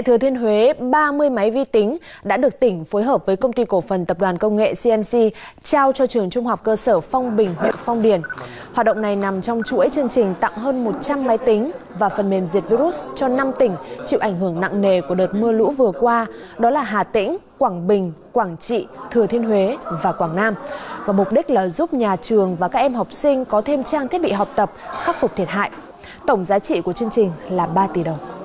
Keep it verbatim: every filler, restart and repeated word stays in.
Tại Thừa Thiên Huế, ba mươi máy vi tính đã được tỉnh phối hợp với Công ty Cổ phần Tập đoàn Công nghệ xê em xê trao cho trường Trung học cơ sở Phong Bình, huyện Phong Điền. Hoạt động này nằm trong chuỗi chương trình tặng hơn một trăm máy tính và phần mềm diệt virus cho năm tỉnh chịu ảnh hưởng nặng nề của đợt mưa lũ vừa qua, đó là Hà Tĩnh, Quảng Bình, Quảng Trị, Thừa Thiên Huế và Quảng Nam. Và mục đích là giúp nhà trường và các em học sinh có thêm trang thiết bị học tập, khắc phục thiệt hại. Tổng giá trị của chương trình là ba tỷ đồng.